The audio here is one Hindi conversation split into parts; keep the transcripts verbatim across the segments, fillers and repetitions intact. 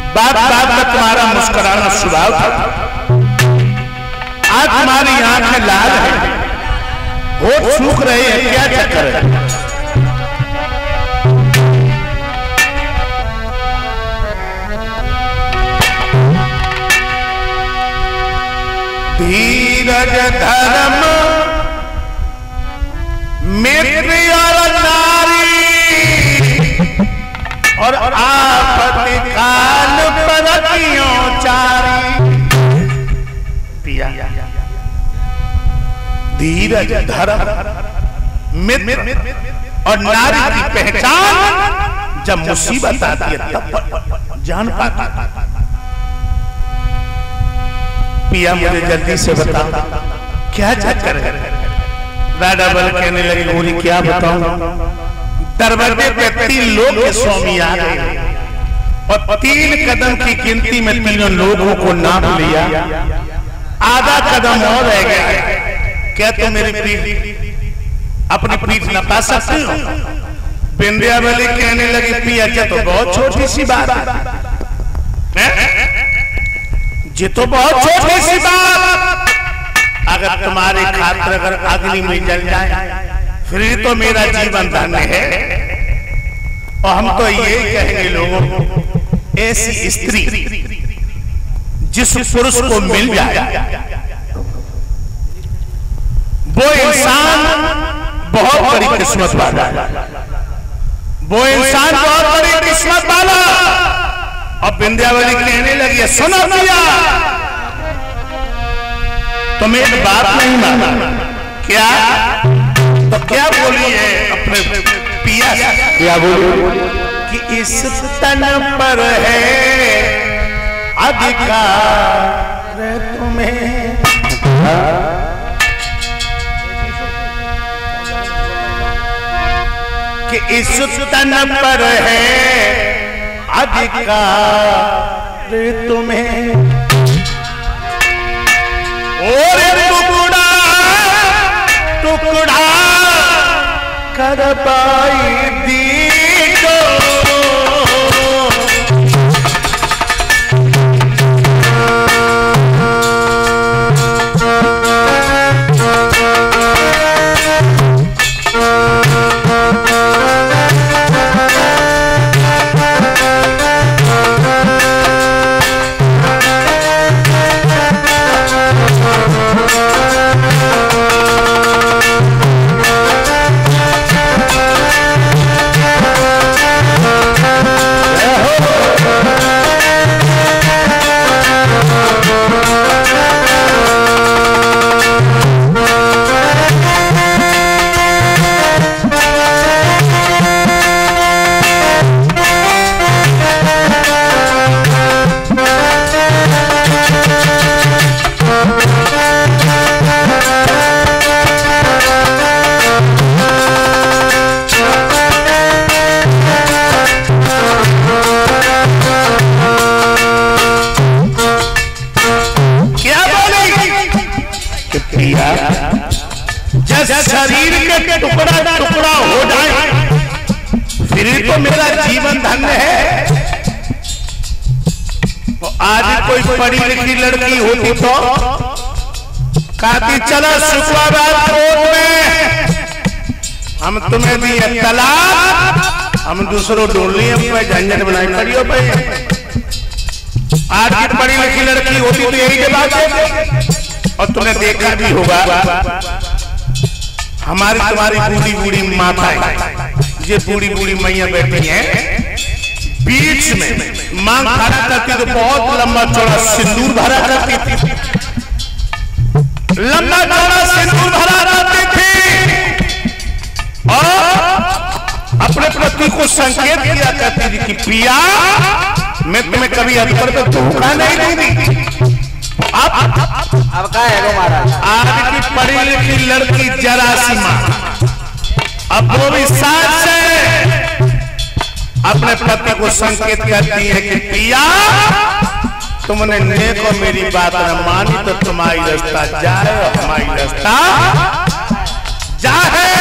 बात बात में तुम्हारा मुस्कुराना स्वभाव था, आज तुम्हारी आंखें लाल है, होठ सूख रहे हैं, क्या चक्कर है? धीरज धर्म मित्र और नारी और आपत्ति काल परतियों चारी। पिया धीरज धर्म मित्र और नारी की पहचान जब मुसीबत आती है तब जान पाता। पिया मुझे जल्दी से बता क्या चक्कर है? राधा बल कहने लगी गोरी क्या बताऊं, दरवाजे पे तीन लोग के स्वामी आ गए और तीन कदम की गिनती में तीनों लोगों को नाप लिया, आधा कदम और रह गया। क्या तुम मेरी पीठ अपनी पीठ नपा सकते हो? बिंदियावली कहने लगी पिया ये तो बहुत छोटी सी बात है, ये तो बहुत छोटी सी बात, अगर तुम्हारे खातिर अगर अग्नि में जल जाए फिर तो मेरा जीवन धन्य है। और हम तो ये कहेंगे लोगों को, ऐसी स्त्री जिस पुरुष को मिल जाए वो इंसान बहुत बड़ी किस्मत वाला है, वो इंसान बहुत बड़ी किस्मत वाला। और बिंदियावली कहने लगी सुनो पिया, तुम एक बात नहीं माना क्या? तो क्या बोली है अपने पिया से? क्या बोली कि इस तन पर है अधिकार तुम्हें, कि इस तन पर है अधिकार तुम्हें, और टुकड़ा टुकड़ा कर पाई दी को। शरीर के टुकड़ा टुकड़ा हो जाए फिर तो मेरा जीवन धन्य है। तो आज कोई पढ़ी लिखी लड़की होती तो कहती चलो शुक्रवार कोर्ट में हम तुम्हें दिए तलाक, हम दूसरों ढूंढ लिए, झंझट बनाई करियो भाई। आज की पढ़ी लिखी लड़की होती तो यही जवाब देती। और तुमने देखा भी होगा हमारी तुम्हारी बूढ़ी बूढ़ी माताएं, ये बूढ़ी बूढ़ी मैया बैठी हैं, बीच में मांग खड़ा करती तो बहुत लंबा चौड़ा सिंदूर भरा करती थी, लंबा चौड़ा सिंदूर भरा करती थी और अपने पति को संकेत किया करती थी कि पिया मैं तुम्हें कभी अकबर पे धोखा नहीं दूंगी। अब अब क्या है महाराज, आज की पढ़ी लिखी लड़की जरासीमा अब वो भी साथ से अपने पति को संकेत करती है कि पिया तुमने नेको मेरी बात न मानी तो तुम्हारी रास्ता जाए और हमारी रास्ता जाए।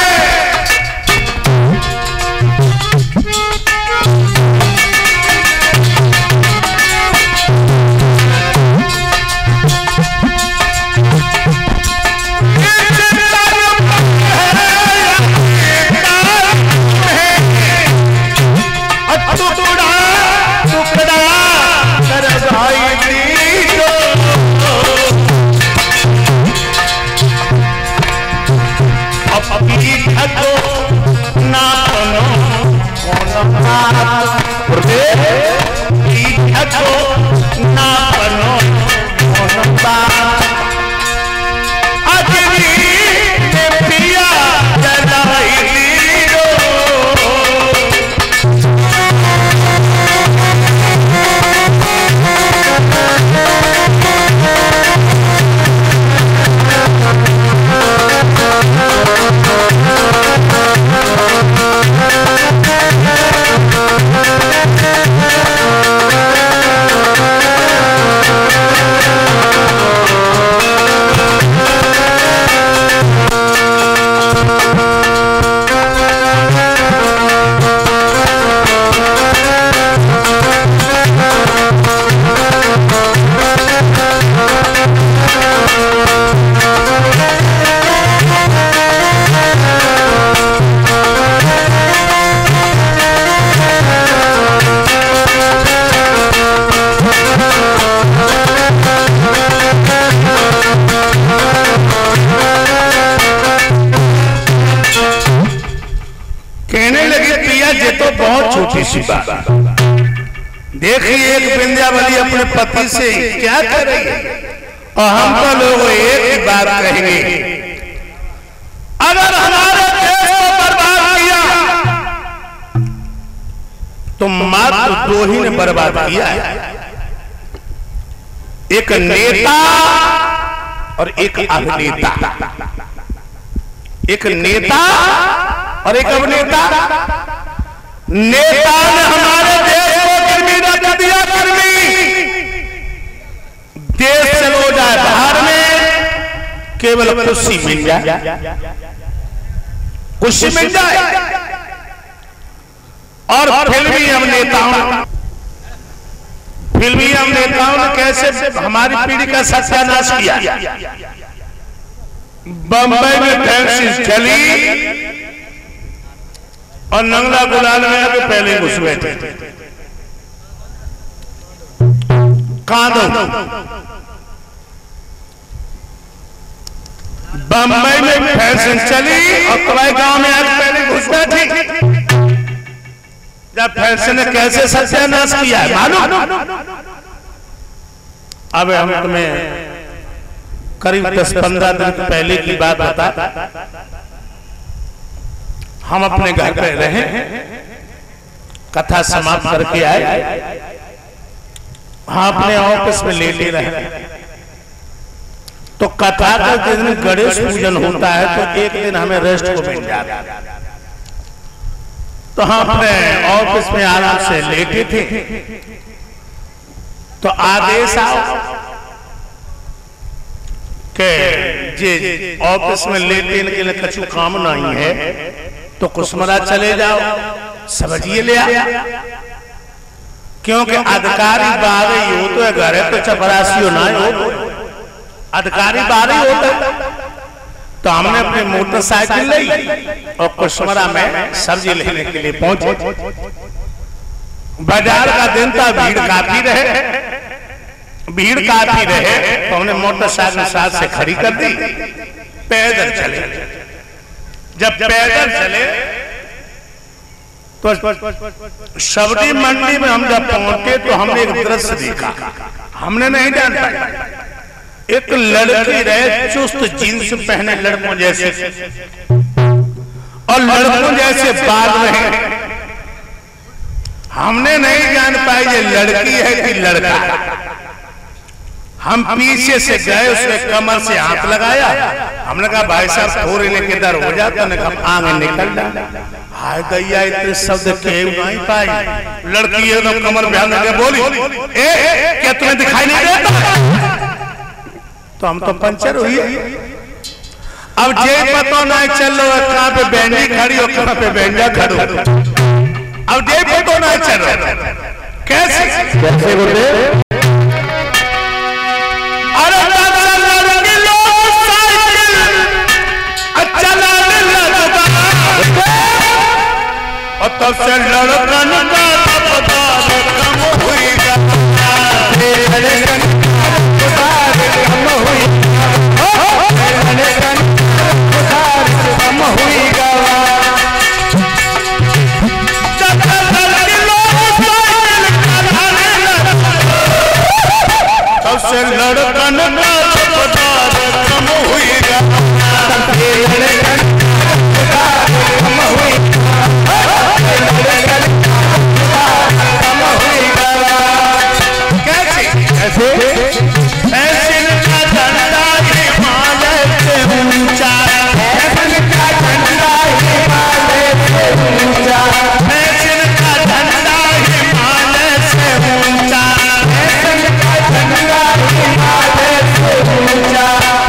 सी बात। देखिए एक विंध्यावली अपने पति से क्या कर रही है, और हम तो लोग एक ही बात कहेंगे, अगर हमारे देश को बर्बाद किया तो मात्र दो ही ने बर्बाद किया है, एक नेता और एक अभिनेता। एक नेता और एक अभिनेता। नेता ने हमारे देश को गर्मी रख दिया, गर्मी। देश चलो जाए बाहर में, केवल कुर्सी मिल जाए, कुर्सी मिल जाए। और फिल्मी अभिनेताओं फिल्मी अभिनेताओं ने कैसे हमारी पीढ़ी का सत्यानाश किया। बंबई में फैंसी चली और नंगला गुलाल में आके पहले घुस बैठे। कांदो बंबई में फैंसी चली और कबाई गांव में आके पहले घुस बैठी। जब फैंसी ने कैसे सत्यानाश किया है मालूम। अब हम तुम्हें करीब दस पंद्रह दिन पहले की बात बता। हम अपने घर पे रहे, कथा समाप्त करके आए, हाँ अपने ऑफिस में लेटे रहे। तो कथा का दिन गणेश पूजन होता है, तो एक दिन हमें रेस्ट को मिल जाता है। तो हम अपने ऑफिस में आराम से लेटे थे, तो आदेश आओ के जे ऑफिस में लेटे के लिए कछु काम नहीं है, तो कुसमरा चले जाओ, समझिए ले आया। क्योंकि अधिकारी बाहर ही हो तो घर है, तो चपरासी हो ना हो, अधिकारी बाहर ही होता। तो हमने अपनी मोटरसाइकिल ली और कुसमरा में सब्जी लेने के लिए पहुंचे। बाजार का दिन था, भीड़ काफी रहे भीड़ काफी रहे तो हमने मोटरसाइकिल साथ से खड़ी कर दी, पैदल चले। जब पैदल चले तो सब्जी मंडी में हम जब पहुंचे तो हमने एक दृश्य देखा, हमने नहीं जाना। एक लड़की रहे, चुस्त जींस पहने लड़कों जैसे, और लड़कों जैसे बाल रहे। हमने नहीं जान पाई ये लड़की है कि लड़का। हम पीछे से गए, उसके कमर से हाथ लगाया। हमने कहा भाई साहब थोड़ी ने किधर हो जाता, ने कहा आगे निकल जा। हाय दैया, इतने शब्द के नहीं पाई। लड़की एकदम कमर पे हाथ लगा बोली, ए क्या तुम्हें दिखाई नहीं देता? तो हम तो पंचर हुई। अब जे पता नहीं चल रहा है कहां पे बैंडी खड़ी और कहां पे बैंडा खड़ो। अब जे पता नहीं चल रहा कैसे कैसे बोलते। अरे लड़की लोग साइकिल चलाने लगा, और तब से लड़कन का कम हुई से लड़कन कम हुई कैसे ऐसे का झंडा हिमालय से ऊंचा, ऐसे का झंडा हिमालय से ऊंचा, ऐसे का झंडा हिमालय से ऊंचा, ऐसे का झंडा हिमालय से ऊंचा।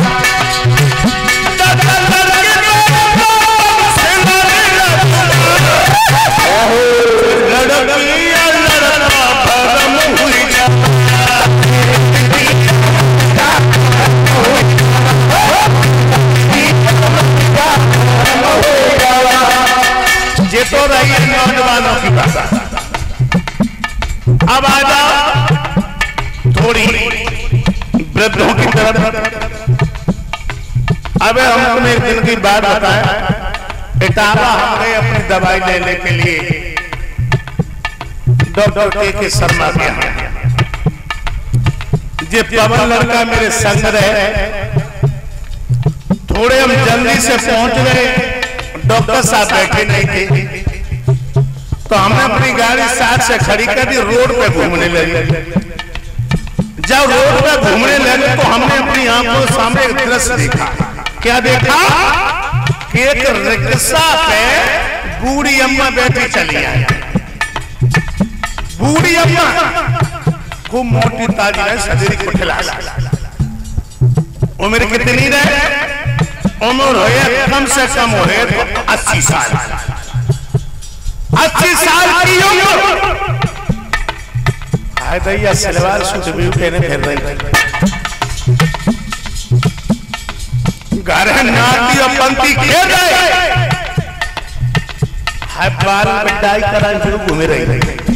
ये तो रही है नौजवानों की बात। अब आ जाओ थोड़ी वृद्धों की तरफ। अब हम तुम्हें एक दिन की बात बताएं। इटावा हम गए अपनी दवाई लेने के लिए, डॉक्टर के के शर्मा के यहाँ जे पवन लड़का मेरे संग रहे। थोड़े हम जल्दी से पहुंच गए, डॉक्टर साहब बैठे नहीं थे, तो हमने अपनी गाड़ी साथ से खड़ी कर दी, रोड पे घूमने लगे। जब रोड पे घूमने लगे तो हमने अपनी आंखों के सामने एक दृश्य देखा। क्या देखा कि एक रिक्शा पे बूढ़ी अम्मा बैठी चली आई। बूढ़ी अम्मा खूब मोटी ताजी है, शरीर को ठिला। उम्र कितनी रहे? उम्र है कम से कम हो तो अस्सी साल। अस्सी साल की उम्र। आए दैया सलवार सूट भी पहने फिर रही। घर नाती और पंथी खेल रहे। हाय बाल में डाई करा फिर घूमे रही।